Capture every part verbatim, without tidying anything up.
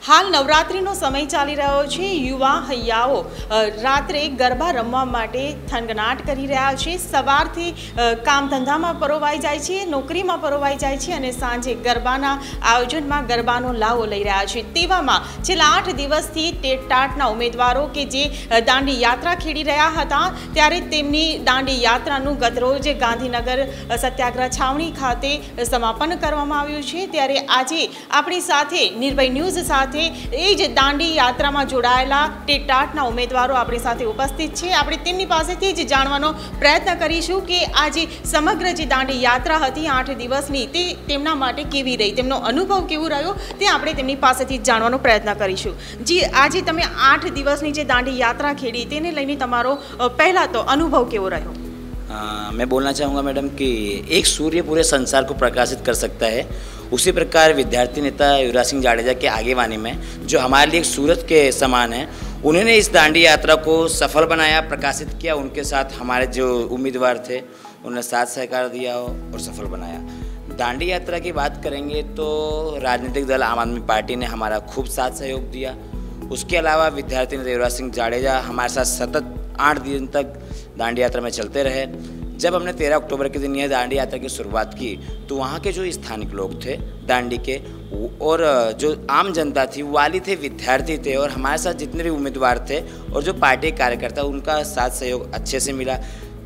हाल नवरात्रिનો સમય ચાલી રહ્યો છે। યુવા હૈયાઓ રાત્રે ગરબા રમવા માટે થનગનાટ કરી રહ્યા છે। સવારથી કામ ધંધામાં પરોવાઈ જાય છે, નોકરીમાં પરોવાઈ જાય છે અને સાંજે ગરબાના આયોજનમાં ગરબાનો લાવો લઈ રહ્યા છે। તેવામાં છેલ્લા આઠ દિવસથી ટેટટાટના ઉમેદવારો કે જે દાંડી યાત્રા ખેડી રહ્યા હતા, ત્યારે તેમની દાંડી યાત્રાનું ગતરોજ ગાંધીનગર સત્યાગ્રહ છાવણી ખાતે સમાપન કરવામાં આવ્યું છે। ત્યારે આજે આપણી સાથે નિર્ભય ન્યૂઝ સાથે એ જ દાંડી યાત્રામાં જોડાયેલા ટેટટાટના ઉમેદવારો આપણી સાથે ઉપસ્થિત છે। આપણે તેમની પાસેથી જ જાણવાનો પ્રયત્ન કરીશું કે આજે સમગ્ર જે દાંડી યાત્રા હતી આઠ દિવસની તે તેમના માટે કેવી રહી, તેમનો અનુભવ કેવો રહ્યો તે આપણે તેમની પાસેથી જ જાણવાનો પ્રયત્ન કરીશું। જી, આજે તમે આઠ દિવસની જે દાંડી યાત્રા ખેડી તેને લઈને તમારો પહેલા તો અનુભવ કેવો રહ્યો? आ, मैं बोलना चाहूँगा मैडम कि एक सूर्य पूरे संसार को प्रकाशित कर सकता है, उसी प्रकार विद्यार्थी नेता युवराज सिंह जाडेजा के आगेवानी में जो हमारे लिए एक सूरज के समान है, उन्होंने इस दांडी यात्रा को सफल बनाया, प्रकाशित किया। उनके साथ हमारे जो उम्मीदवार थे उन्होंने साथ सहकार दिया और सफल बनाया। दांडी यात्रा की बात करेंगे तो राजनीतिक दल आम आदमी पार्टी ने हमारा खूब साथ सहयोग दिया। उसके अलावा विद्यार्थी नेता युवराज सिंह जाडेजा हमारे साथ सतत आठ दिन तक दांडी यात्रा में चलते रहे। जब हमने तेरह अक्टूबर के दिन यह दांडी यात्रा की शुरुआत की तो वहाँ के जो स्थानिक लोग थे दांडी के और जो आम जनता थी, वाली थे, विद्यार्थी थे और हमारे साथ जितने भी उम्मीदवार थे और जो पार्टी कार्यकर्ता, उनका साथ सहयोग अच्छे से मिला।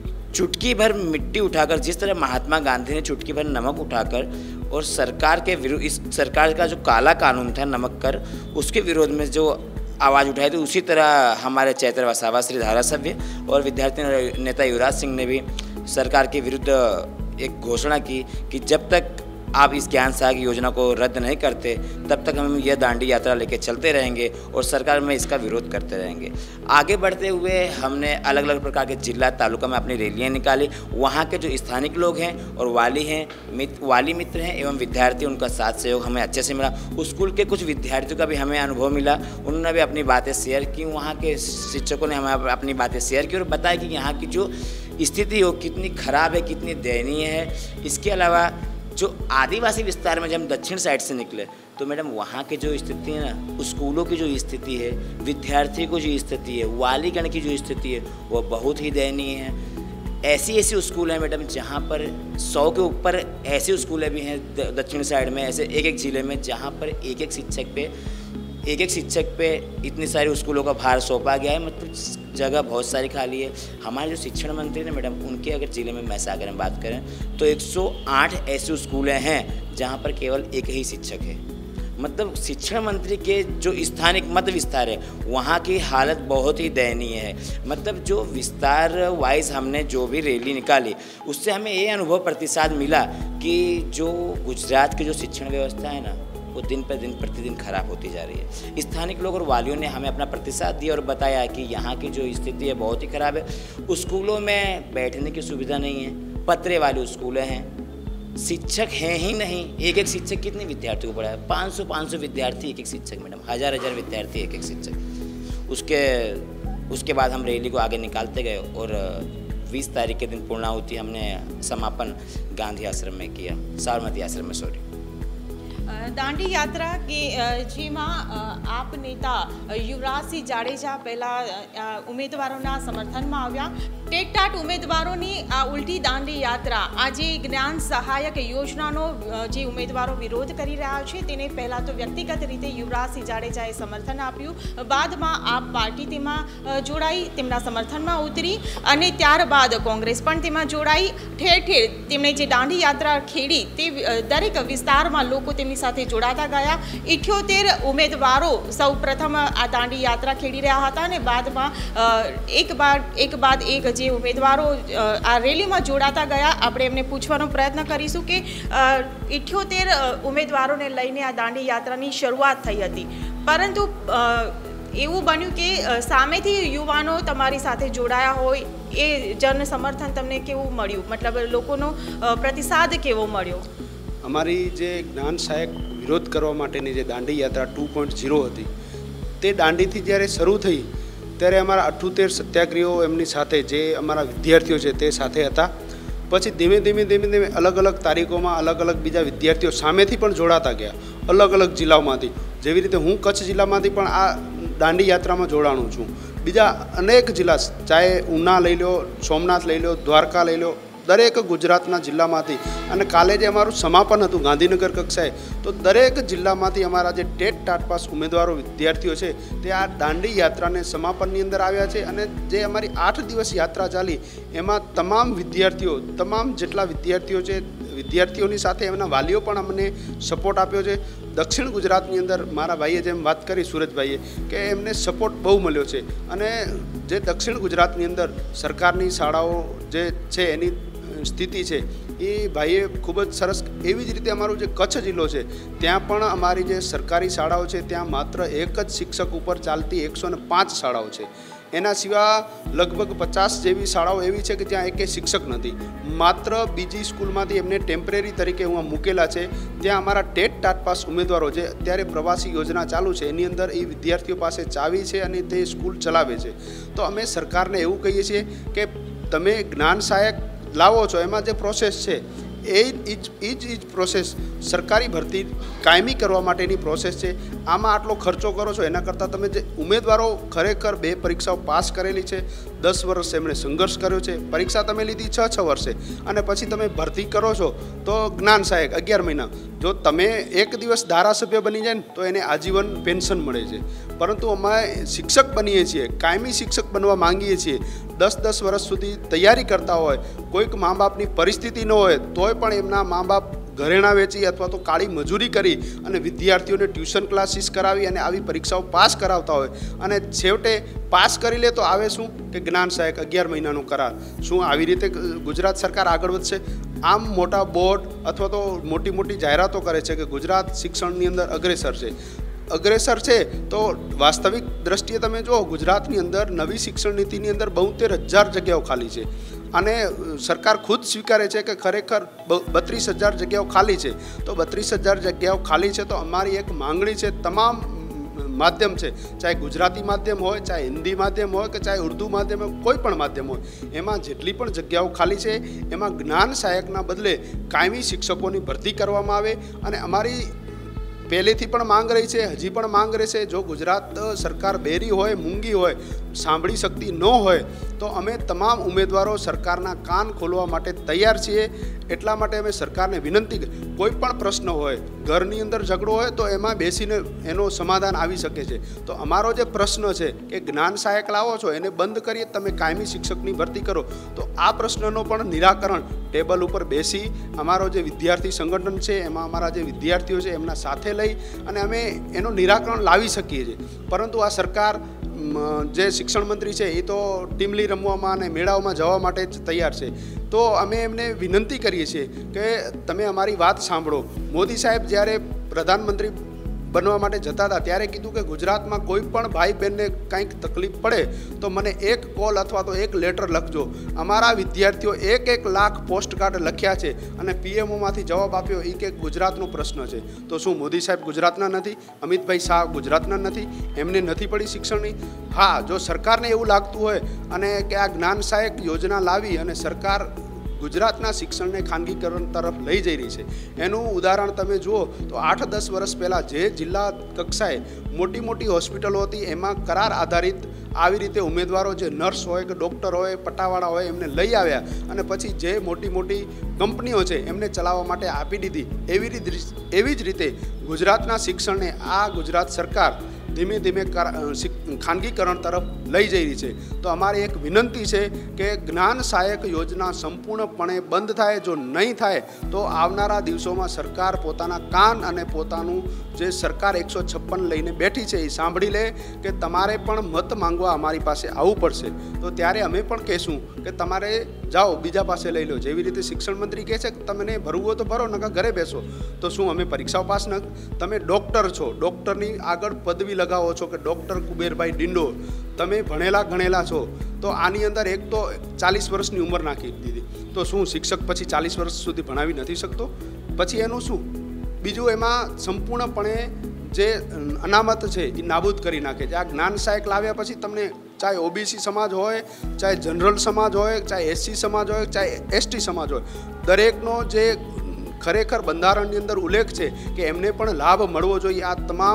चुटकी भर मिट्टी उठाकर, जिस तरह महात्मा गांधी ने चुटकी भर नमक उठाकर और सरकार के विरोध, इस सरकार का जो काला कानून था नमक कर, उसके विरोध में जो आवाज़ उठाई थी, उसी तरह हमारे चैत्र वसावा श्री धारासभ्य और विद्यार्थी नेता युवराज सिंह ने भी सरकार के विरुद्ध एक घोषणा की कि जब तक आप इस ज्ञान सहायक योजना को रद्द नहीं करते तब तक हम यह दांडी यात्रा लेके चलते रहेंगे और सरकार में इसका विरोध करते रहेंगे। आगे बढ़ते हुए हमने अलग अलग प्रकार के जिला तालुका में अपनी रैलियाँ निकाली। वहाँ के जो स्थानिक लोग हैं और वाली हैं, मित्र वाली मित्र हैं एवं विद्यार्थी, उनका साथ सहयोग हमें अच्छे से मिला। स्कूल के कुछ विद्यार्थियों का भी हमें अनुभव मिला, उन्होंने भी अपनी बातें शेयर की। वहाँ के शिक्षकों ने हमें अपनी बातें शेयर की और बताया कि यहाँ की जो स्थिति हो कितनी खराब है, कितनी दयनीय है। इसके अलावा जो आदिवासी विस्तार में जब हम दक्षिण साइड से निकले तो मैडम वहाँ की जो स्थिति है ना, स्कूलों की जो स्थिति है, विद्यार्थी को जो स्थिति है, वालीगण की जो स्थिति है, वो बहुत ही दयनीय है। ऐसी ऐसी स्कूल हैं मैडम जहाँ पर सौ के ऊपर ऐसे स्कूलें भी हैं दक्षिण साइड में, ऐसे एक एक ज़िले में जहाँ पर एक एक शिक्षक पे एक एक शिक्षक पे इतनी सारी स्कूलों का भार सौंपा गया है। मतलब जगह बहुत सारी खाली है। हमारे जो शिक्षण मंत्री ने मैडम, उनके अगर ज़िले में महसागर में बात करें तो एक सौ आठ ऐसे स्कूलें हैं जहां पर केवल एक ही शिक्षक है। मतलब शिक्षण मंत्री के जो स्थानिक मत विस्तार है वहाँ की हालत बहुत ही दयनीय है। मतलब जो विस्तार वाइज हमने जो भी रैली निकाली उससे हमें ये अनुभव प्रतिसाद मिला कि जो गुजरात की जो शिक्षण व्यवस्था है ना, वो दिन पर दिन प्रतिदिन खराब होती जा रही है। स्थानिक लोग और वालियों ने हमें अपना प्रतिसाद दिया और बताया कि यहाँ की जो स्थिति है बहुत ही ख़राब है। स्कूलों में बैठने की सुविधा नहीं है, पतरे वाले स्कूलें हैं, शिक्षक हैं ही नहीं। एक एक शिक्षक कितने विद्यार्थियों को पढ़ाए? पाँच सौ पाँच सौ विद्यार्थी एक एक शिक्षक मैडम, हज़ार हज़ार विद्यार्थी एक एक शिक्षक। उसके उसके बाद हम रैली को आगे निकालते गए और बीस तारीख के दिन पूर्णाहुति हमने समापन गांधी आश्रम में किया, साबरमती आश्रम में, सॉरी। दांडी यात्रा के जेमा आप नेता युवराज सिंह जाडेजा पहला उम्मीदवारों समर्थन में आव्या। टेटटाट उम्मीदवारों की आ उल्टी दांडी यात्रा आज ज्ञान सहायक योजना जे उम्मीदवारों विरोध करी रहा है तेने पहला तो व्यक्तिगत रीते युवराज सिंह जाडेजाए समर्थन आप्युं, बाद में आप पार्टी तेमां जोड़ाई, तेमना समर्थन में उतरी अने त्यारबाद कांग्रेस पण तेमां जोड़ाई। ठेर ठेर तेमणे जे दांडी यात्रा खेड़ी ते दरेक विस्तार में लोग तेमनी साथे जोड़ाता गया। इठ्योतेर उम्मीदवारों सौ प्रथम आ दांडी यात्रा खेड़ी रहा था ने बाद में एक बाद एक बाद एक जे उम्मीदवारों आ रेली में जोड़ाता गया। आपणे एमने पूछवानो प्रयत्न करीशुं के इठ्योतेर उम्मीदवारों ने लईने आ दांडी यात्रानी शरूआत थई हती, परंतु एवं बन्युं के सामेथी युवानो तमारी साथे जोड़ाया होय ए जन समर्थन तमने केवुं मळ्युं? मतलब लोकोनो प्रतिसाद केवो मळ्यो? अमारी जे ज्ञान सहायक विरोध करवा माटेनी जे दांडी यात्रा टू पॉइंट जीरो हती ते दांडीथी ज्यारे शरू थई त्यारे अमारा अठ्ठोतेर सत्याग्रहीओ एमनी साथे जे अमारा विद्यार्थीओ छे ते साथे हता। पछी धीमे धीमे धीमे धीमे अलग अलग तारीखों में अलग अलग बीजा विद्यार्थीओ सामेथी पण जोड़ाता गया, अलग अलग जिल्लाओमांथी। જેવી રીતે હું કચ્છ જિલ્લામાંથી પણ આ દાંડી યાત્રામાં જોડાણું છું, બીજા અનેક જિલ્લા, ચાહે ઉના લઈ લો, સોમનાથ લઈ લો, દ્વારકા લઈ લો, દરેક ગુજરાતના જિલ્લામાંથી, અને કાલે જે અમારું સમાપન હતું ગાંધીનગર કક્ષાએ, તો દરેક જિલ્લામાંથી અમારા જે ટેટ ટાટ પાસ ઉમેદવારો વિદ્યાર્થીઓ છે તે આ દાંડી યાત્રાને સમાપનની અંદર આવ્યા છે. અને જે અમારી આઠ દિવસ યાત્રા ચાલી એમાં તમામ વિદ્યાર્થીઓ, તમામ જેટલા વિદ્યાર્થીઓ છે, વિદ્યાર્થીઓની સાથે એમના વાલીઓ પણ અમને સપોર્ટ આપ્યો છે. દક્ષિણ ગુજરાતની અંદર મારા ભાઈએ જેમ વાત કરી, સુરજભાઈએ, કે એમને સપોર્ટ બહુ મળ્યો છે. અને જે દક્ષિણ ગુજરાતની અંદર સરકારની શાળાઓ જે છે એની સ્થિતિ છે એ ભાઈએ ખૂબ જ સરસ, એવી જ રીતે અમારો જે કચ્છ જિલ્લો છે ત્યાં પણ અમારી જે સરકારી શાળાઓ છે ત્યાં માત્ર એક જ શિક્ષક ઉપર ચાલતી એકસો ને પાંચ શાળાઓ છે. એના સિવાય લગભગ પચાસ જેવી શાળાઓ એવી છે કે જ્યાં એકે શિક્ષક નથી. માત્ર બીજી સ્કૂલમાંથી એમને ટેમ્પરરી તરીકે હું મૂકેલા છે. ત્યાં અમારા ટેટ ટાટ પાસ ઉમેદવારો, જે અત્યારે પ્રવાસી યોજના ચાલુ છે એની અંદર એ વિદ્યાર્થીઓ પાસે ચાવી છે અને તે સ્કૂલ ચલાવે છે. તો અમે સરકારને એવું કહીએ છીએ કે તમે જ્ઞાન સહાયક લાવો છો, એમાં જે પ્રોસેસ છે એ જ એ જ એ જ પ્રોસેસ સરકારી ભરતી કાયમી કરવા માટેની પ્રોસેસ છે. આમાં આટલો ખર્ચો કરો છો એના કરતાં તમે જે ઉમેદવારો ખરેખર બે પરીક્ષાઓ પાસ કરેલી છે, દસ વર્ષ એમણે સંઘર્ષ કર્યો છે, પરીક્ષા તમે લીધી છ છ વર્ષે, અને પછી તમે ભરતી કરો છો તો જ્ઞાન સહાયક અગિયાર મહિના, જો તમે એક દિવસ ધારાસભ્ય બની જાય ને તો એને આજીવન પેન્શન મળે છે. પરંતુ અમે શિક્ષક બનીએ છીએ, કાયમી શિક્ષક બનવા માંગીએ છીએ, દસ દસ વર્ષ સુધી તૈયારી કરતા હોય, કોઈક મા બાપની પરિસ્થિતિ ન હોય તોય પણ એમના મા બાપ ઘરેણાં વેચી અથવા તો કાળી મજૂરી કરી અને વિદ્યાર્થીઓને ટ્યુશન ક્લાસીસ કરાવી અને આવી પરીક્ષાઓ પાસ કરાવતા હોય, અને છેવટે પાસ કરી લે તો આવે શું કે જ્ઞાન સહાયક અગિયાર મહિનાનો કરાર. શું આવી રીતે ગુજરાત સરકાર આગળ વધશે? આમ મોટા બોર્ડ અથવા તો મોટી મોટી જાહેરાતો કરે છે કે ગુજરાત શિક્ષણની અંદર અગ્રેસર છે. અગ્રેસર છે તો વાસ્તવિક દ્રષ્ટિએ તમે જુઓ, ગુજરાતની અંદર નવી શિક્ષણ નીતિની અંદર બોતેર હજાર જગ્યાઓ ખાલી છે. અને સરકાર ખુદ સ્વીકારે છે કે ખરેખર બત્રીસ હજાર જગ્યાઓ ખાલી છે. તો બત્રીસ હજાર જગ્યાઓ ખાલી છે તો અમારી એક માંગણી છે, તમામ માધ્યમ છે, ચાહે ગુજરાતી માધ્યમ હોય, ચાહે હિન્દી માધ્યમ હોય કે ચાહે ઉર્દૂ માધ્યમ હોય, કોઈ પણ માધ્યમ હોય, એમાં જેટલી પણ જગ્યાઓ ખાલી છે એમાં જ્ઞાન સહાયકના બદલે કાયમી શિક્ષકોની ભરતી કરવામાં આવે. અને અમારી પહેલેથી પણ માંગ રહી છે, હજી પણ માંગ રહેશે. જો ગુજરાત સરકાર બેરી હોય, મૂંગી હોય, સાંભળી શકતી ન હોય તો અમે તમામ ઉમેદવારો સરકારના કાન ખોલવા માટે તૈયાર છીએ. એટલા માટે અમે સરકારને વિનંતી, કોઈ પણ પ્રશ્ન હોય, ઘરની અંદર ઝઘડો હોય તો એમાં બેસીને એનો સમાધાન આવી શકે છે. તો અમારો જે પ્રશ્ન છે કે જ્ઞાન સહાયક લાવો છો એને બંધ કરીએ, તમે કાયમી શિક્ષકની ભરતી કરો, તો આ પ્રશ્નનો પણ નિરાકરણ ટેબલ ઉપર બેસી અમારો જે વિદ્યાર્થી સંગઠન છે એમાં અમારા જે વિદ્યાર્થીઓ છે એમના સાથે લઈ અને અમે એનું નિરાકરણ લાવી શકીએ છીએ. પરંતુ આ સરકાર, જે શિક્ષણ મંત્રી છે એ તો ટીમલી રમવામાં અને મેળાઓમાં જવા માટે જ તૈયાર છે. તો અમે એમને વિનંતી કરીએ છીએ કે તમે અમારી વાત સાંભળો. મોદી સાહેબ જ્યારે પ્રધાનમંત્રી બનવા માટે જતા હતા ત્યારે કીધું કે ગુજરાતમાં કોઈ પણ ભાઈ બહેનને કંઈક તકલીફ પડે તો મને એક કોલ અથવા તો એક લેટર લખજો. અમારા વિદ્યાર્થીઓ એક એક લાખ પોસ્ટ કાર્ડ લખ્યા છે અને પીએમઓમાંથી જવાબ આપ્યો એ કે ગુજરાતનો પ્રશ્ન છે. તો શું મોદી સાહેબ ગુજરાતના નથી? અમિતભાઈ શાહ ગુજરાતના નથી? એમને નથી પડી શિક્ષણની? હા, જો સરકારને એવું લાગતું હોય અને કે આ જ્ઞાન સહાયક યોજના લાવી અને સરકાર ગુજરાતના શિક્ષણને ખાનગીકરણ તરફ લઈ જઈ રહી છે, એનું ઉદાહરણ તમે જુઓ તો આઠ દસ વર્ષ પહેલાં જે જિલ્લા કક્ષાએ મોટી મોટી હોસ્પિટલો હતી એમાં કરાર આધારિત આવી રીતે ઉમેદવારો, જે નર્સ હોય કે ડૉક્ટર હોય, પટાવાળા હોય, એમને લઈ આવ્યા અને પછી જે મોટી મોટી કંપનીઓ છે એમને ચલાવવા માટે આપી દીધી. એવી રીતે એવી જ રીતે ગુજરાતના શિક્ષણને આ ગુજરાત સરકાર ધીમે ધીમે ખાનગીકરણ તરફ લઈ જઈ રહી છે. તો અમારી એક વિનંતી છે કે જ્ઞાન સહાયક યોજના સંપૂર્ણપણે બંધ થાય. જો નહીં થાય તો આવનારા દિવસોમાં સરકાર પોતાના કાન અને પોતાનું જે સરકાર એકસો છપ્પન લઈને બેઠી છે એ સાંભળી લે કે તમારે પણ મત માંગવા અમારી પાસે આવવું પડશે. તો ત્યારે અમે પણ કહેશું કે તમારે જાઓ બીજા પાસે લઈ લો. જેવી રીતે શિક્ષણ મંત્રી કહે છે કે તમને ભરવું હોય તો ભરો, નકર ઘરે બેસો. તો શું અમે પરીક્ષાઓ પાસ ન? તમે ડૉક્ટર છો, ડૉક્ટરની આગળ પદવી લગાવો છો કે ડૉક્ટર કુબેરભાઈ ડિંડોર, તમે ભણેલા ગણેલા છો, તો આની અંદર એક તો ચાલીસ વર્ષની ઉંમર નાખી દીધી. તો શું શિક્ષક પછી ચાલીસ વર્ષ સુધી ભણાવી નથી શકતો? પછી એનું શું? બીજું, એમાં સંપૂર્ણપણે જે અનામત છે એ નાબૂદ કરી નાખે છે. આ જ્ઞાન સહાયક લાવ્યા પછી તમને ચાહે ઓબીસી સમાજ હોય, ચાહે જનરલ સમાજ હોય, ચાહે એસસી સમાજ હોય, ચાહે એસટી સમાજ હોય, દરેકનો જે ખરેખર બંધારણની અંદર ઉલ્લેખ છે કે એમને પણ લાભ મળવો જોઈએ. આ તમામ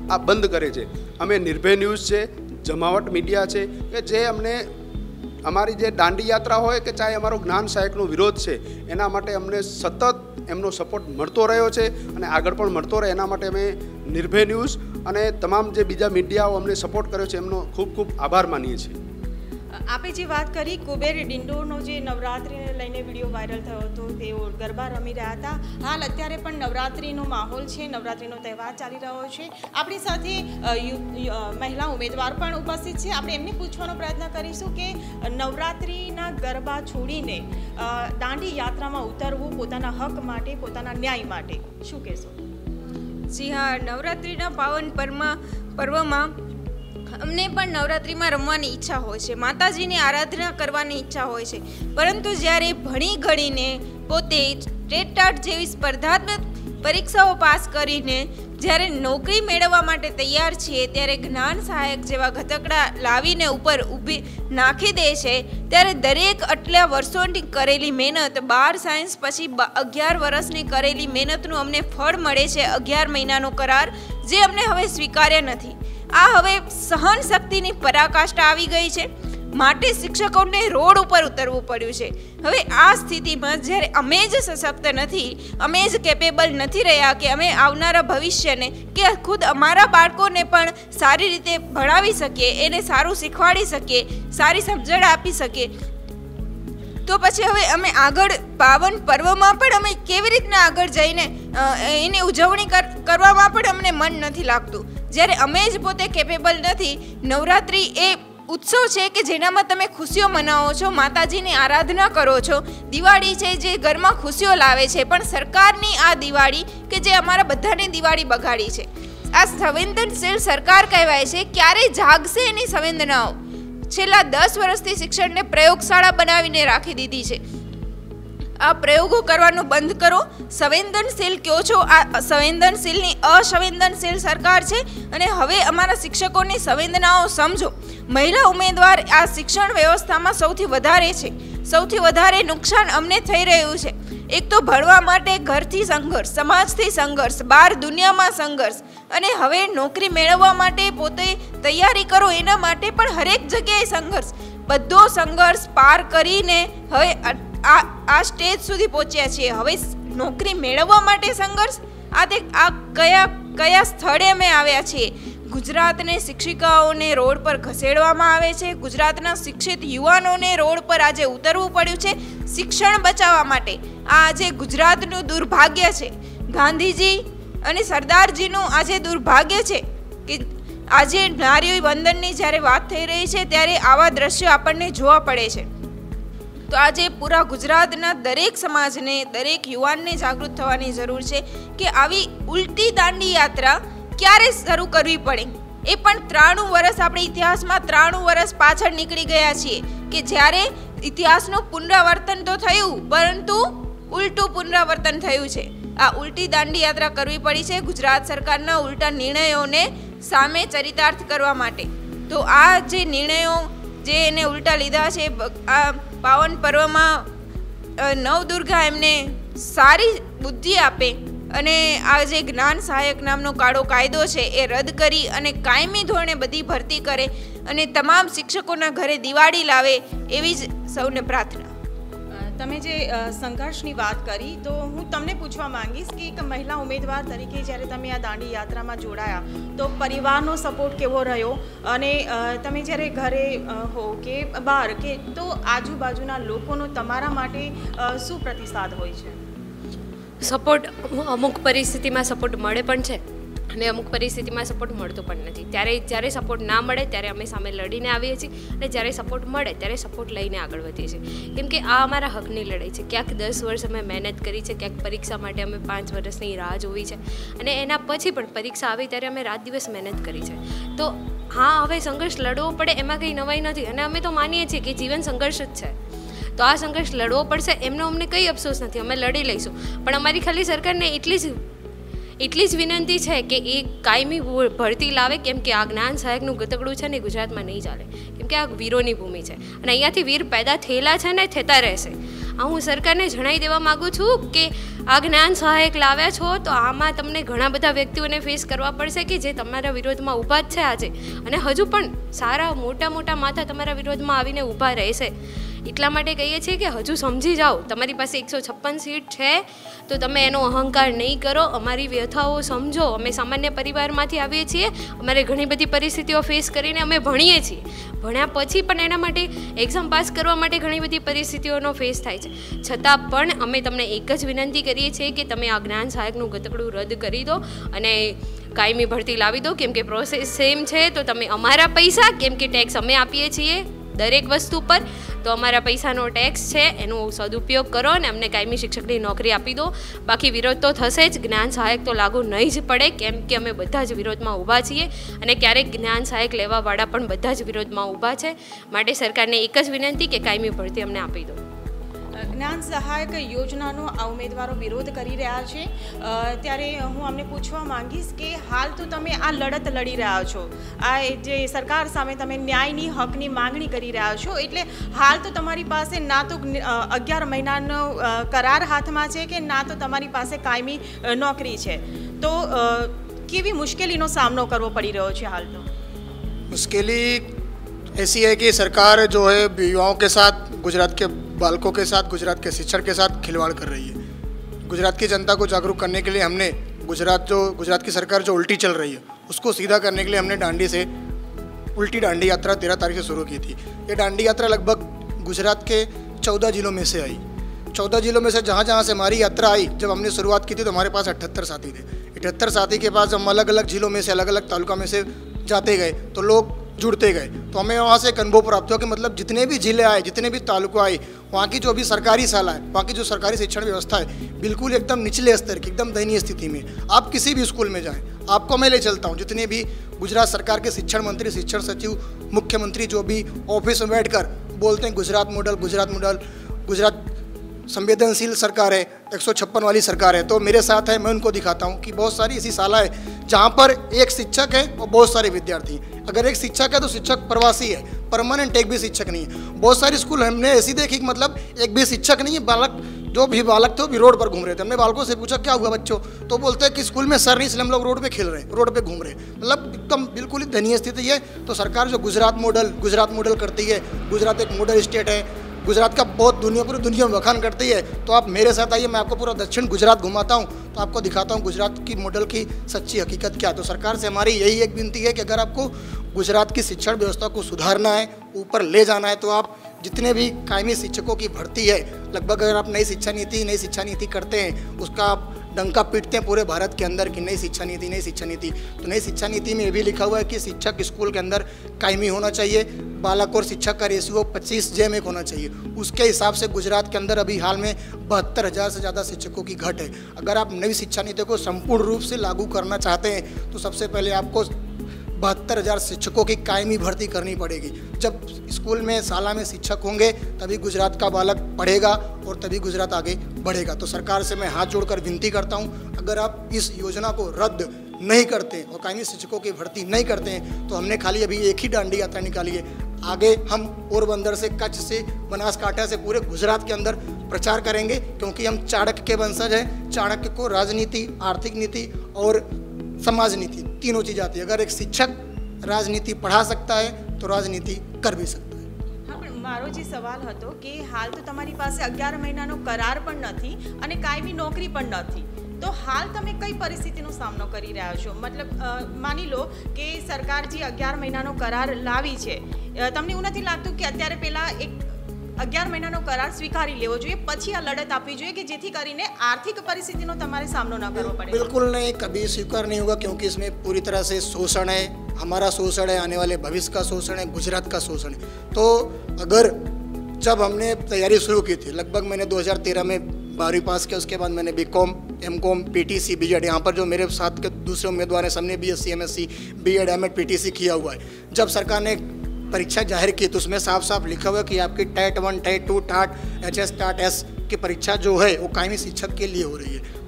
આ બંધ કરે છે. અમે નિર્ભય ન્યૂઝ છે, જમાવટ મીડિયા છે કે જે અમને અમારી જે દાંડી યાત્રા હોય કે ચાહે અમારો જ્ઞાન સહાયકનો વિરોધ છે એના માટે અમને સતત એમનો સપોર્ટ મળતો રહ્યો છે અને આગળ પણ મળતો રહે. એના માટે અમે નિર્ભય ન્યૂઝ અને તમામ જે બીજા મીડિયાઓ અમને સપોર્ટ કર્યો છે એમનો ખૂબ ખૂબ આભાર માનીએ છીએ. આપે જે વાત કરી કુબેર ડિંડોરનો જે નવરાત્રિને લઈને વિડીયો વાયરલ થયો હતો, તેઓ ગરબા રમી રહ્યા હતા. હાલ અત્યારે પણ નવરાત્રિનો માહોલ છે, નવરાત્રિનો તહેવાર ચાલી રહ્યો છે. આપણી સાથે મહિલા ઉમેદવાર પણ ઉપસ્થિત છે. આપણે એમને પૂછવાનો પ્રયત્ન કરીશું કે નવરાત્રિના ગરબા છોડીને દાંડી યાત્રામાં ઉતરવું પોતાના હક માટે, પોતાના ન્યાય માટે, શું કહેશો? જી હા, નવરાત્રિના પાવન પરમાં પર્વમાં અમને પણ નવરાત્રિમાં રમવાની ઈચ્છા હોય છે, માતાજીની આરાધના કરવાની ઈચ્છા હોય છે. પરંતુ જ્યારે ભણી ગણીને પોતે ટેટ ટાટ જેવી સ્પર્ધાત્મક પરીક્ષાઓ પાસ કરીને જ્યારે નોકરી મેળવવા માટે તૈયાર છીએ, ત્યારે જ્ઞાન સહાયક જેવા ઘટકડા લાવીને ઉપર ઊભી નાખી દે છે. ત્યારે દરેક આટલા વર્ષોની કરેલી મહેનત, બાર સાયન્સ પછી અગિયાર વર્ષની કરેલી મહેનતનું અમને ફળ મળે છે, અગિયાર મહિનાનો કરાર, જે અમને હવે સ્વીકાર્ય નથી. આ હવે સહન શક્તિની પરાકાષ્ઠા આવી ગઈ છે, માટે શિક્ષકોને રોડ ઉપર ઉતરવું પડ્યું છે. હવે આ સ્થિતિમાં જ્યારે અમે જ સશક્ત નથી, અમે જ કેપેબલ નથી રહ્યા કે અમે આવનારા ભવિષ્યને કે ખુદ અમારા બાળકોને પણ સારી રીતે ભણાવી શકીએ, એને સારું શીખવાડી શકીએ, સારી સમજણ આપી શકીએ, તો પછી હવે અમે આગળ પાવન પર્વમાં પણ અમે કેવી રીતના આગળ જઈને એની ઉજવણી કરવામાં પણ અમને મન નથી લાગતું. જ્યારે અમે જ પોતે કેપેબલ નથી. નવરાત્રિ એ ઉત્સવ છે કે જેનામાં તમે ખુશીઓ મનાવો છો, માતાજીની આરાધના કરો છો. દિવાળી છે જે ઘરમાં ખુશીઓ લાવે છે, પણ સરકારની આ દિવાળી કે જે અમારા બધાની દિવાળી બગાડી છે. આ સંવેદનશીલ સરકાર કહેવાય છે. ક્યારે જાગશે એની સંવેદનાઓ? છેલ્લા દસ વર્ષથી શિક્ષણને પ્રયોગશાળા બનાવીને રાખી દીધી છે. આ પ્રયોગો કરવાનું બંધ કરો. સંવેદનશીલ કહો છો, આ સંવેદનશીલની અસંવેદનશીલ સરકાર છે. અને હવે અમારા શિક્ષકોની સંવેદનાઓ સમજો. મહિલા ઉમેદવાર આ શિક્ષણ વ્યવસ્થામાં સૌથી વધારે છે. સૌથી વધારે નુકસાન અમને થઈ રહ્યું છે. એક તો ભણવા માટે ઘરથી સંઘર્ષ, સમાજથી સંઘર્ષ, બહાર દુનિયામાં સંઘર્ષ, અને હવે નોકરી મેળવવા માટે પોતે તૈયારી કરો એના માટે પણ હરેક જગ્યાએ સંઘર્ષ. બધો સંઘર્ષ પાર કરીને હવે આ આ સ્ટેજ સુધી પહોંચ્યા છીએ. હવે નોકરી મેળવવા માટે સંઘર્ષ. આ તે આ કયા કયા સ્થળે અમે આવ્યા છીએ? ગુજરાતને શિક્ષિકાઓને રોડ પર ઘસેડવામાં આવે છે. ગુજરાતના શિક્ષિત યુવાનોને રોડ પર આજે ઉતરવું પડ્યું છે શિક્ષણ બચાવવા માટે. આ આજે ગુજરાતનું દુર્ભાગ્ય છે. ગાંધીજી અને સરદારજીનું આજે દુર્ભાગ્ય છે કે આજે નારી વંદનની જ્યારે વાત થઈ રહી છે ત્યારે આવા દ્રશ્યો આપણને જોવા પડે છે. તો આજે પૂરા ગુજરાતના દરેક સમાજને, દરેક યુવાનને જાગૃત થવાની જરૂર છે કે આવી ઉલટી દાંડી યાત્રા ક્યારે શરૂ કરવી પડે. એ પણ ત્રાણું વર્ષ, આપણે ઇતિહાસમાં ત્રાણું વર્ષ પાછળ નીકળી ગયા છીએ કે જ્યારે ઇતિહાસનું પુનરાવર્તન તો થયું, પરંતુ ઉલટું પુનરાવર્તન થયું છે. આ ઉલટી દાંડી યાત્રા કરવી પડી છે ગુજરાત સરકારના ઉલટા નિર્ણયોને સામે ચરિતાર્થ કરવા માટે. તો આ જે નિર્ણયો જે એને ઉલટા લીધા છે, આ પાવન પર્વમાં નવદુર્ગા એમને સારી બુદ્ધિ આપે અને આ જે જ્ઞાન સહાયક નામનો કાળો કાયદો છે એ રદ કરી અને કાયમી ધોરણે બધી ભરતી કરે અને તમામ શિક્ષકોના ઘરે દિવાળી લાવે, એવી જ સૌને પ્રાર્થના. તમે જે સંઘર્ષની વાત કરી, તો હું તમને પૂછવા માંગીશ કે એક મહિલા ઉમેદવાર તરીકે જ્યારે તમે આ દાંડી યાત્રામાં જોડાયા તો પરિવારનો સપોર્ટ કેવો રહ્યો? અને તમે જ્યારે ઘરે હો કે બહાર કે તો આજુબાજુના લોકોનો તમારા માટે શું પ્રતિસાદ હોય છે? સપોર્ટ અમુક પરિસ્થિતિમાં સપોર્ટ મળે પણ છે અને અમુક પરિસ્થિતિમાં સપોર્ટ મળતો પણ નથી. ત્યારે જ્યારે સપોર્ટ ના મળે ત્યારે અમે સામે લડીને આવીએ છીએ અને જ્યારે સપોર્ટ મળે ત્યારે સપોર્ટ લઈને આગળ વધીએ છીએ. કેમ કે આ અમારા હકની લડાઈ છે. ક્યાંક દસ વર્ષ અમે મહેનત કરી છે, ક્યાંક પરીક્ષા માટે અમે પાંચ વર્ષની રાહ જોવી છે અને એના પછી પણ પરીક્ષા આવી ત્યારે અમે રાત દિવસ મહેનત કરી છે. તો હા, હવે સંઘર્ષ લડવો પડે એમાં કંઈ નવાઈ નથી અને અમે તો માનીએ છીએ કે જીવન સંઘર્ષ જ છે. તો આ સંઘર્ષ લડવો પડશે, એમનો અમને કંઈ અફસોસ નથી, અમે લડી લઈશું. પણ અમારી ખાલી સરકારને એટલી જ એટલી જ વિનંતી છે કે એ કાયમી ભરતી લાવે. કેમ કે આ જ્ઞાન સહાયકનું ગતકડું છે ને ગુજરાતમાં નહીં ચાલે. કેમ કે આ વીરોની ભૂમિ છે અને અહીંયાથી વીર પેદા થયેલા છે ને થતા રહેશે. આ હું સરકારને જણાવી દેવા માગું છું કે આ જ્ઞાન સહાયક લાવ્યા છો તો આમાં તમને ઘણા બધા વ્યક્તિઓને ફેસ કરવા પડશે કે જે તમારા વિરોધમાં ઊભા જ છે આજે, અને હજુ પણ સારા મોટા મોટા માથા તમારા વિરોધમાં આવીને ઊભા રહેશે. એટલા માટે કહીએ છીએ કે હજુ સમજી જાઓ, તમારી પાસે એકસો છપ્પન સીટ છે તો તમે એનો અહંકાર નહીં કરો, અમારી વ્યથાઓ સમજો. અમે સામાન્ય પરિવારમાંથી આવીએ છીએ, અમારે ઘણી બધી પરિસ્થિતિઓ ફેસ કરીને અમે ભણીએ છીએ, ભણ્યા પછી પણ એના માટે એક્ઝામ પાસ કરવા માટે ઘણી બધી પરિસ્થિતિઓનો ફેસ થાય છે. છતાં પણ અમે તમને એક જ વિનંતી કરીએ છીએ કે તમે આ જ્ઞાન સહાયકનું ગતકડું રદ કરી દો અને કાયમી ભરતી લાવી દો, કેમ કે પ્રોસેસ સેમ છે. તો તમે અમારા પૈસા, કેમ કે ટેક્સ અમે આપીએ છીએ દરેક વસ્તુ પર, તો અમારા પૈસાનો ટેક્સ છે એનો સદુપયોગ કરો અને અમને કાયમી શિક્ષકની નોકરી આપી દો. બાકી વિરોધ તો થશે જ, જ્ઞાન સહાયક તો લાગુ નહીં જ પડે, કેમ કે અમે બધા જ વિરોધમાં ઊભા છીએ અને ક્યારેક જ્ઞાન સહાયક લેવાવાળા પણ બધા જ વિરોધમાં ઊભા છે. માટે સરકારને એક જ વિનંતી કે કાયમી ભરતી અમને આપી દો. જ્ઞાન સહાયક યોજનાનો આ ઉમેદવારો વિરોધ કરી રહ્યા છે, ત્યારે હું અમને પૂછવા માંગીશ કે હાલ તો તમે આ લડત લડી રહ્યા છો, આ જે સરકાર સામે તમે ન્યાયની હકની માંગણી કરી રહ્યા છો, એટલે હાલ તો તમારી પાસે ના તો અગિયાર મહિનાનો કરાર હાથમાં છે કે ના તો તમારી પાસે કાયમી નોકરી છે, તો કેવી મુશ્કેલીનો સામનો કરવો પડી રહ્યો છે હાલ? તો मुश्किली ऐसी है कि सरकार जो है युवाओं के साथ, गुजरात के बालकों के साथ, गुजरात के शिक्षण के साथ खिलवाड़ कर रही है. गुजरात की जनता को जागरूक करने के लिए हमने गुजरात जो गुजरात की सरकार जो उल्टी चल रही है उसको सीधा करने के लिए हमने दांडी से उल्टी दांडी यात्रा तेरह तारीख से शुरू की थी. ये दांडी यात्रा लगभग गुजरात के चौदह जिलों में से आई. चौदह जिलों में से जहाँ जहाँ से हमारी यात्रा आई, जब हमने शुरुआत की थी तो हमारे पास अठहत्तर साथी थे. अठहत्तर साथी के पास हम अलग अलग जिलों में से, अलग अलग तालुका में से जाते गए तो लोग जुड़ते गए. तो हमें वहाँ से एक अनुभव प्राप्त हुआ कि मतलब जितने भी जिले आए, जितने भी तालुका आए, वहाँ की जो भी सरकारी शाला है, वहाँ की जो सरकारी शिक्षण व्यवस्था है बिल्कुल एकदम निचले स्तर की, एकदम दयनीय स्थिति में. आप किसी भी स्कूल में जाएं, आपको मैं ले चलता हूँ, जितने भी गुजरात सरकार के शिक्षण मंत्री, शिक्षण सचिव, मुख्यमंत्री जो भी ऑफिस में बैठकर बोलते हैं गुजरात मॉडल, गुजरात मॉडल, गुजरात संवेदनशील सरकार है, एक सौ छप्पन वाली सरकार है, तो मेरे साथ है, मैं उनको दिखाता हूँ कि बहुत सारी ऐसी शाला है जहाँ पर एक शिक्षक है और बहुत सारे विद्यार्थी. अगर एक शिक्षक है तो शिक्षक प्रवासी है, परमानेंट एक भी शिक्षक नहीं है. बहुत सारी स्कूल हमने ऐसी देखी कि मतलब एक भी शिक्षक नहीं है, बालक जो भी बालक थे वो भी रोड पर घूम रहे थे. हमने बालकों से पूछा क्या हुआ बच्चों, तो बोलते हैं कि स्कूल में सर नहीं, इसलिए हम लोग रोड पे खेल रहे हैं, रोड पे घूम रहे हैं. मतलब एकदम बिल्कुल ही दयनीय स्थिति है. तो सरकार जो गुजरात मॉडल गुजरात मॉडल करती है, गुजरात एक मॉडल स्टेट है, गुजरात का बहुत दुनिया पूरी दुनिया में बखान करती है. तो आप मेरे साथ आइए, मैं आपको पूरा दक्षिण गुजरात घुमाता हूँ, तो आपको दिखाता हूँ गुजरात की मॉडल की सच्ची हकीकत क्या. तो सरकार से हमारी यही एक विनती है कि अगर आपको गुजरात की शिक्षण व्यवस्था को सुधारना है, ऊपर ले जाना है, तो आप जितने भी कायमी शिक्षकों की भर्ती है, लगभग अगर आप नई शिक्षा नीति नई शिक्षा नीति करते हैं, उसका आप डंका पीटते हैं पूरे भारत के अंदर कि नई शिक्षा नीति नई शिक्षा नीति तो नई शिक्षा नीति में ये भी लिखा हुआ है कि शिक्षक स्कूल के अंदर कायमी होना चाहिए, बालक और शिक्षक का रेशियो पच्चीस जेम एक होना चाहिए. उसके हिसाब से गुजरात के अंदर अभी हाल में बहत्तर हज़ार से ज़्यादा शिक्षकों की घट है. अगर आप नई शिक्षा नीति को संपूर्ण रूप से लागू करना चाहते हैं तो सबसे पहले आपको बहत्तर हज़ार शिक्षकों की कायमी भर्ती करनी पड़ेगी. जब स्कूल में शाला में शिक्षक होंगे तभी गुजरात का बालक पढ़ेगा और तभी गुजरात आगे बढ़ेगा. तो सरकार से मैं हाथ जोड़कर विनती करता हूँ, अगर आप इस योजना को रद्द नहीं करते और कायमी शिक्षकों की भर्ती नहीं करते हैं तो हमने खाली अभी एक ही दांडी यात्रा निकाली है. आगे हम पोरबंदर से, कच्छ से, बनासकांठा से पूरे गुजरात के अंदर प्रचार करेंगे, क्योंकि हम चाणक्य के वंशज हैं. चाणक्य को राजनीति, आर्थिक नीति और समाज नीति तीनों चीज़ आती है. अगर एक शिक्षक राजनीति पढ़ा सकता है तो राजनीति कर भी सकता है. હા, પણ મારો જે સવાલ હતો કે હાલ તો તમારી પાસે અગિયાર મહિનાનો કરાર પણ નથી અને કાયમી નોકરી પણ નથી, તો હાલ તમે કઈ પરિસ્થિતિનો સામનો કરી રહ્યા છો? મતલબ માની લો કે સરકાર જે અગિયાર મહિનાનો કરાર લાવી છે, તમને એવું નથી લાગતું કે અત્યારે પહેલાં એક અગિયાર મહિનાનો કરાર સ્વીકારી લેવો જોઈએ, પછી આ લડત આપવી જોઈએ કે જેથી કરીને આર્થિક પરિસ્થિતિનો તમારે સામનો ન કરવો પડે? बिल्कुल नहीं, कभी स्वीकार नहीं होगा, क्योंकि इसमें पूरी तरह से शोषण है, हमारा शोषण है, आने वाले भविष्य का शोषण है, गुजरात का शोषण है. तो अगर जब हमने तैयारी शुरू की थी, लगभग मैंने दो हज़ार तेरह में बारहवीं पास किया, उसके बाद मैंने B com, M com, P T C, B Ed, यहाँ पर जो मेरे साथ के दूसरे उम्मीदवार हैं सबने B S C, M S C, B Ed, M Ed, P T C किया हुआ है. जब सरकार ने परीक्षा जाहिर की तो उसमें साफ साफ लिखा हुआ है कि आपकी TAT one, TAT two, TAT, H S, TAT S की परीक्षा जो है वो कायमी शिक्षक के लिए हो रही है.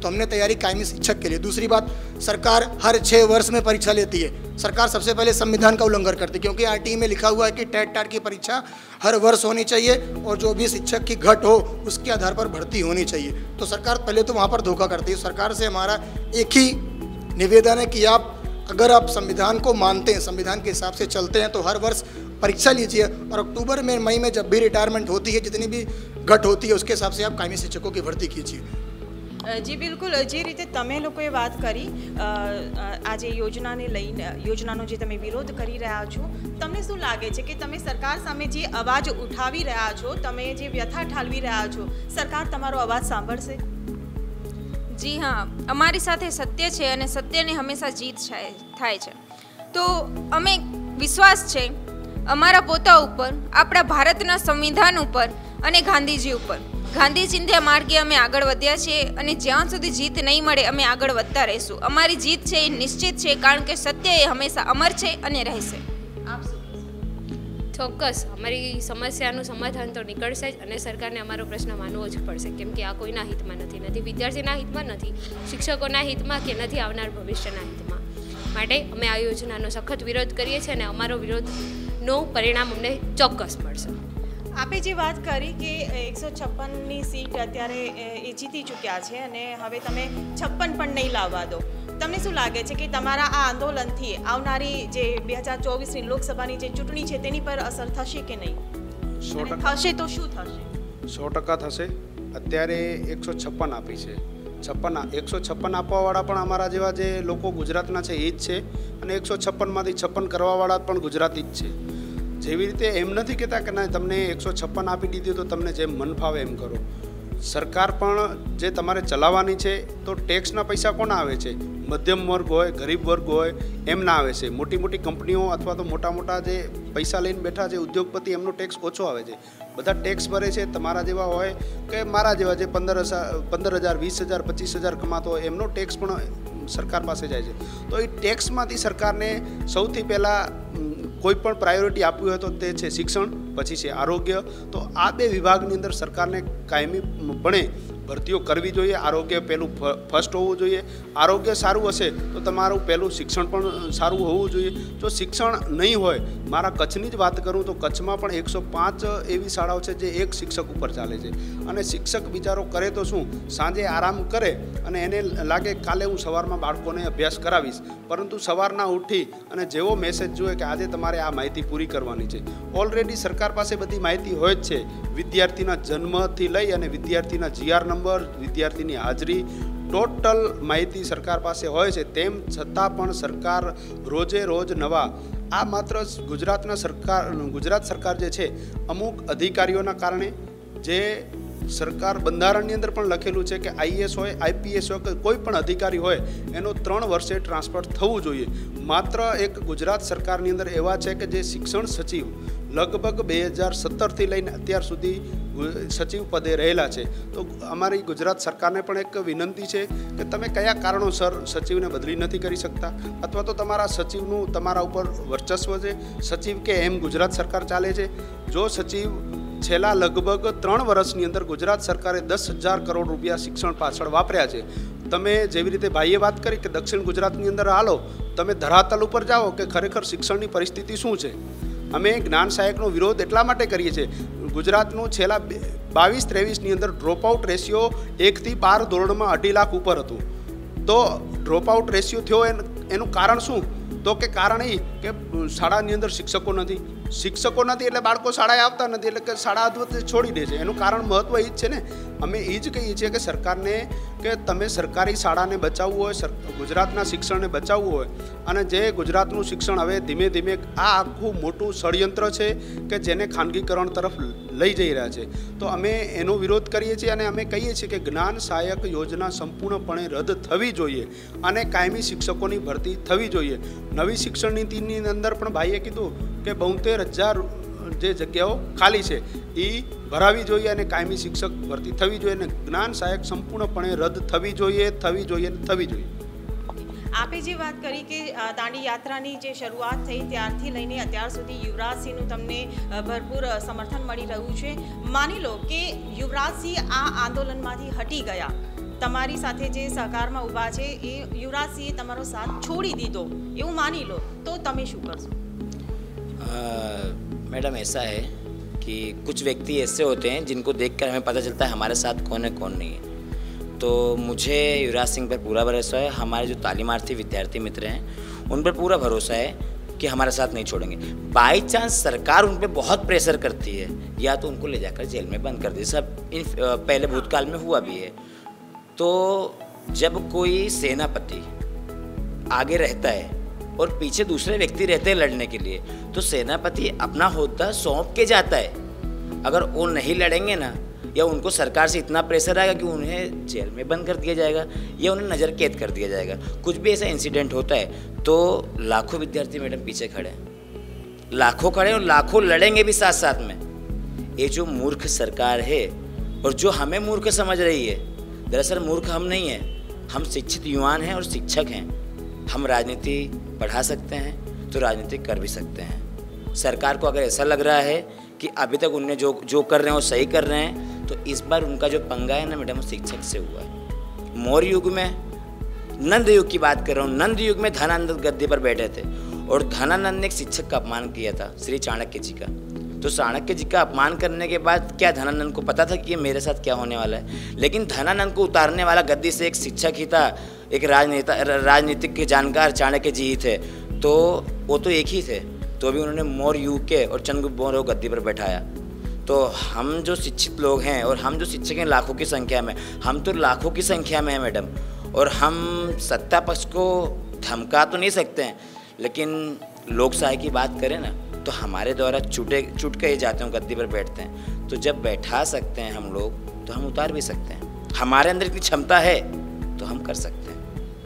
तो हमने तैयारी कायमी शिक्षक के लिए। दूसरी बात, सरकार हर छः वर्ष में परीक्षा लेती है। सरकार सबसे पहले संविधान का उल्लंघन करती है, क्योंकि आरटीई में लिखा हुआ है कि टेट टाट की परीक्षा हर वर्ष होनी चाहिए और जो भी शिक्षक की घट हो उसके आधार पर भर्ती होनी चाहिए। तो सरकार पहले तो वहाँ पर धोखा करती है। सरकार से हमारा एक ही निवेदन है कि आप अगर आप संविधान को मानते हैं, संविधान के हिसाब से चलते हैं, तो हर वर्ष परीक्षा लीजिए और अक्टूबर में मई में जब भी रिटायरमेंट होती है, जितनी भी घट होती है, उसके हिसाब से आप कायमी शिक्षकों की भर्ती कीजिए। જી બિલકુલ, જે રીતે તમે લોકોએ વાત કરી આજે યોજનાને લઈને, યોજનાનો જે તમે વિરોધ કરી રહ્યા છો, તમને શું લાગે છે કે તમે સરકાર સામે જે અવાજ ઉઠાવી રહ્યા છો, તમે જે વ્યથા ઠાલવી રહ્યા છો, સરકાર તમારો અવાજ સાંભળશે? જી હા, અમારી સાથે સત્ય છે અને સત્યને હંમેશા જીત થાય છે. તો અમે વિશ્વાસ છે અમારા પોતા ઉપર, આપણા ભારતના સંવિધાન ઉપર અને ગાંધીજી ઉપર. ગાંધીજીના માર્ગે અમે આગળ વધ્યા છીએ અને જ્યાં સુધી જીત નહીં મળે અમે આગળ વધતા રહીશું. અમારી જીત છે એ નિશ્ચિત છે, કારણ કે સત્ય એ હંમેશા અમર છે અને રહેશે. ચોક્કસ અમારી સમસ્યાનું સમાધાન તો નીકળશે જ અને સરકારને અમારો પ્રશ્ન માનવો જ પડશે, કેમ કે આ કોઈના હિતમાં નથી, નથી વિદ્યાર્થીના હિતમાં, નથી શિક્ષકોના હિતમાં કે નથી આવનાર ભવિષ્યના હિતમાં. માટે અમે આ યોજનાનો સખત વિરોધ કરીએ છીએ અને અમારો વિરોધનું પરિણામ અમને ચોક્કસ મળશે. આપે જે વાત કરી કે એકસો છપ્પનની સીટ અત્યારે એ જીતી ચૂક્યા છે અને હવે તમે છપ્પન પણ નહીં લાવવા દો, તમને શું લાગે છે કે તમારા આ આંદોલનથી આવનારી જે બે હજાર ચોવીસની લોકસભાની જે ચૂંટણી છે તેની પર અસર થશે કે નહીં? સો ટકા થશે તો શું થશે? સો ટકા થશે. અત્યારે એકસો છપ્પન આપી છે, છપ્પન એકસો છપ્પન આપવાવાળા પણ અમારા જેવા જે લોકો ગુજરાતના છે એ જ છે અને એકસો છપ્પનમાંથી છપ્પન કરવાવાળા પણ ગુજરાતી જ છે. જેવી રીતે એમ નથી કહેતા કે ના તમને એકસો છપ્પન આપી દીધી તો તમને જેમ મન ફાવે એમ કરો. સરકાર પણ જે તમારે ચલાવવાની છે તો ટેક્સના પૈસા કોના આવે છે? મધ્યમ વર્ગ હોય, ગરીબ વર્ગ હોય એમના આવે છે. મોટી મોટી કંપનીઓ અથવા તો મોટા મોટા જે પૈસા લઈને બેઠા છે ઉદ્યોગપતિ, એમનો ટેક્સ ઓછો આવે છે. બધા ટેક્સ ભરે છે. તમારા જેવા હોય કે મારા જેવા જે પંદર હજાર પંદર હજાર વીસ હજાર પચીસ હજાર કમાતો હોય એમનો ટેક્સ પણ સરકાર પાસે જાય છે. તો એ ટેક્સમાંથી સરકારને સૌથી પહેલાં કોઈ પણ પ્રાયોરિટી આપવી હોય તો તે છે શિક્ષણ, પછી છે આરોગ્ય. તો આ બે વિભાગની અંદર સરકારને કાયમીપણે ભરતીઓ કરવી જોઈએ. આરોગ્ય પહેલું ફર્સ્ટ હોવું જોઈએ. આરોગ્ય સારું હશે તો તમારું પહેલું શિક્ષણ પણ સારું હોવું જોઈએ. જો શિક્ષણ નહીં હોય, મારા કચ્છની જ વાત કરું તો કચ્છમાં પણ એકસો પાંચ એવી શાળાઓ છે જે એક શિક્ષક ઉપર ચાલે છે અને શિક્ષક બિચારો કરે તો શું, સાંજે આરામ કરે અને એને લાગે કાલે હું સવારમાં બાળકોને અભ્યાસ કરાવીશ, પરંતુ સવારના ઉઠી અને જેવો મેસેજ જોઈએ કે આજે તમારે આ માહિતી પૂરી કરવાની છે, ઓલરેડી સરકાર પાસે બધી માહિતી હોય જ છે. વિદ્યાર્થીના જન્મથી લઈ અને વિદ્યાર્થીના જીઆર નંબર, વિદ્યાર્થીની હાજરી, ટોટલ માહિતી સરકાર પાસે હોય છે. તેમ છતાં પણ સરકાર રોજે રોજ નવા, આ માત્ર ગુજરાતના સરકાર ગુજરાત સરકાર જે છે અમુક અધિકારીઓના કારણે, જે સરકાર બંધારણની અંદર પણ લખેલું છે કે આઈએએસ હોય, આઈપીએસ હોય કે કોઈ પણ અધિકારી હોય એનો ત્રણ વર્ષે ટ્રાન્સફર થવું જોઈએ. માત્ર એક ગુજરાત સરકારની અંદર એવા છે કે જે શિક્ષણ સચિવ લગભગ બે હજાર સત્તરથી લઈને અત્યાર સુધી સચિવ પદે રહેલા છે. તો અમારી ગુજરાત સરકારને પણ એક વિનંતી છે કે તમે કયા કારણોસર સચિવને બદલી નથી કરી શકતા, અથવા તો તમારા સચિવનું તમારા ઉપર વર્ચસ્વ છે, સચિવ કે એમ ગુજરાત સરકાર ચાલે છે. જો સચિવ છેલ્લા લગભગ ત્રણ વર્ષની અંદર ગુજરાત સરકારે દસ હજાર કરોડ રૂપિયા શિક્ષણ પાછળ વાપર્યા છે. તમે જેવી રીતે ભાઈએ વાત કરી કે દક્ષિણ ગુજરાતની અંદર હાલો, તમે ધરાતલ ઉપર જાઓ કે ખરેખર શિક્ષણની પરિસ્થિતિ શું છે. અમે જ્ઞાન સહાયકનો વિરોધ એટલા માટે કરીએ છીએ, ગુજરાતનું છેલ્લા બાવીસ ત્રેવીસની અંદર ડ્રોપ આઉટ રેશિયો એકથી બાર ધોરણમાં અઢી લાખ ઉપર હતું. તો ડ્રોપ આઉટ રેશિયો થયો એનું કારણ શું? તો કે કારણ એ કે શાળાની અંદર શિક્ષકો નથી. શિક્ષકો નથી એટલે બાળકો શાળાએ આવતા નથી, એટલે કે શાળા અધવચ્ચે છોડી દે છે. એનું કારણ મહત્ત્વ એ જ છે ને. અમે એ જ કહીએ છીએ કે સરકારને કે તમે સરકારી શાળાને બચાવવું હોય, ગુજરાતના શિક્ષણને બચાવવું હોય, અને જે ગુજરાતનું શિક્ષણ હવે ધીમે ધીમે આ આખું મોટું ષડયંત્ર છે કે જેને ખાનગીકરણ તરફ લઈ જઈ રહ્યા છે, તો અમે એનો વિરોધ કરીએ છીએ અને અમે કહીએ છીએ કે જ્ઞાન સહાયક યોજના સંપૂર્ણપણે રદ થવી જોઈએ અને કાયમી શિક્ષકોની ભરતી થવી જોઈએ. નવી શિક્ષણ નીતિની અંદર પણ ભાઈએ કીધું કે બોતેર હજાર જે જગ્યાઓ ખાલી છે એ ભરાવી જોઈએ અને કાયમી શિક્ષક ભરતી થવી જોઈએ અને જ્ઞાન સહાયક સંપૂર્ણપણે રદ થવી જોઈએ થવી જોઈએ થવી જોઈએ. આપે જે વાત કરી કે દાંડી યાત્રાની જે શરૂઆત થઈ ત્યારથી લઈને અત્યાર સુધી યુવરાજસિંહનું તમને ભરપૂર સમર્થન મળી રહ્યું છે. માની લો કે યુવરાજસિંહ આ આંદોલનમાંથી હટી ગયા તમારી સાથે જે સહકારમાં ઊભા છે એ યુવરાજસિંહે તમારો સાથ છોડી દીધો એવું માની લો તો તમે શું કરશો? मैडम ऐसा है कि कुछ व्यक्ति ऐसे होते हैं जिनको देखकर हमें पता चलता है हमारे साथ कौन है कौन नहीं है। तो मुझे युवराज सिंह पर पूरा भरोसा है, हमारे जो तालीमार्थी विद्यार्थी मित्र हैं उन पर पूरा भरोसा है कि हमारे साथ नहीं छोड़ेंगे। बाई चांस सरकार उन पर बहुत प्रेशर करती है या तो उनको ले जाकर जेल में बंद कर दे, सब इन पहले भूतकाल में हुआ भी है। तो जब कोई सेनापति आगे रहता है और पीछे दूसरे व्यक्ति रहते हैं लड़ने के लिए, तो सेनापति अपना होता सौंप के जाता है। अगर वो नहीं लड़ेंगे ना, या उनको सरकार से इतना प्रेशर आएगा कि उन्हें जेल में बंद कर दिया जाएगा या उन्हें नज़र कैद कर दिया जाएगा, कुछ भी ऐसा इंसिडेंट होता है तो लाखों विद्यार्थी मैडम पीछे खड़े हैं, लाखों खड़े और लाखों लड़ेंगे भी साथ साथ में। ये जो मूर्ख सरकार है और जो हमें मूर्ख समझ रही है, दरअसल मूर्ख हम नहीं हैं, हम शिक्षित युवान हैं और शिक्षक हैं। हम राजनीति बढ़ा सकते हैं तो राजनीति कर भी सकते हैं। सरकार को अगर ऐसा लग रहा है कि अभी तक उन्हें जो जो कर रहे हैं वो सही कर रहे हैं, तो इस बार उनका जो पंगा है ना मैडम वो शिक्षक से हुआ है। मौर्य युग में, नंद युग की बात कर रहा हूँ, नंद युग में धनानंद गद्दी पर बैठे थे और धनानंद ने एक शिक्षक का अपमान किया था, श्री चाणक्य जी का। तो चाणक्य जी का अपमान करने के बाद क्या धनानंद को पता था कि ये मेरे साथ क्या होने वाला है? लेकिन धनानंद को उतारने वाला गद्दी से एक शिक्षक ही था, एक राजनेता, राजनीतिक के जानकार चाणक्य जी ही थे। तो वो तो एक ही थे, तो भी उन्होंने मौर्य युग के और चंद्रगुप्त मौर्य को गद्दी पर बैठाया। तो हम जो शिक्षित लोग हैं और हम जो शिक्षक हैं लाखों की संख्या में, हम तो लाखों की संख्या में हैं मैडम, और हम सत्ता पक्ष को धमका तो नहीं सकते हैं, लेकिन लोकशाही की बात करें ना तो हमारे द्वारा चुटे चुट के ही जाते हैं, गद्दी पर बैठते हैं। तो जब बैठा सकते हैं हम लोग तो हम उतार भी सकते हैं। हमारे अंदर इतनी क्षमता है तो हम कर सकते हैं।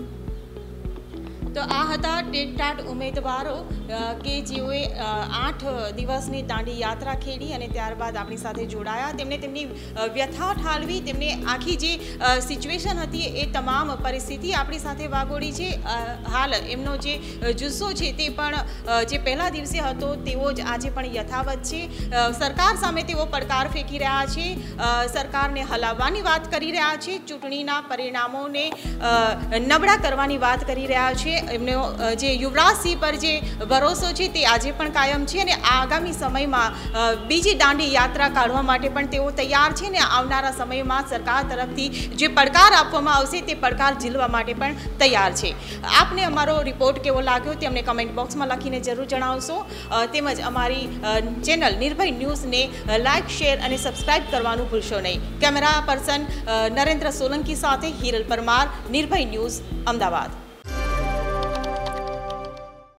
તો આ હતા ટેટાટ ઉમેદવારો કે જેઓએ આઠ દિવસની દાંડી યાત્રા ખેડી અને ત્યારબાદ આપણી સાથે જોડાયા, તેમણે તેમની વ્યથા ઠાલવી, તેમણે આખી જે સિચ્યુએશન હતી એ તમામ પરિસ્થિતિ આપણી સાથે વાગોળી છે। હાલ એમનો જે જુસ્સો છે તે પણ જે પહેલા દિવસે હતો તેવો જ આજે પણ યથાવત છે। સરકાર સામે તેઓ પડકાર ફેંકી રહ્યા છે, સરકારને હલાવવાની વાત કરી રહ્યા છે, ચૂંટણીના પરિણામોને નબળા કરવાની વાત કરી રહ્યા છે। એમનો જે યુવરાજસિંહ પર જે ભરોસો છે તે આજે પણ કાયમ છે અને આગામી સમયમાં બીજી દાંડી યાત્રા કાઢવા માટે પણ તેઓ તૈયાર છે ને આવનારા સમયમાં સરકાર તરફથી જે પડકાર આપવામાં આવશે તે પડકાર ઝીલવા માટે પણ તૈયાર છે। આપને અમારો રિપોર્ટ કેવો લાગ્યો તે અમને કમેન્ટ બોક્સમાં લખીને જરૂર જણાવશો, તેમજ અમારી ચેનલ નિર્ભય ન્યૂઝને લાઇક, શેર અને સબસ્ક્રાઇબ કરવાનું ભૂલશો નહીં। કેમેરા પર્સન નરેન્દ્ર સોલંકી સાથે હિરલ પરમાર, નિર્ભય ન્યૂઝ, અમદાવાદ।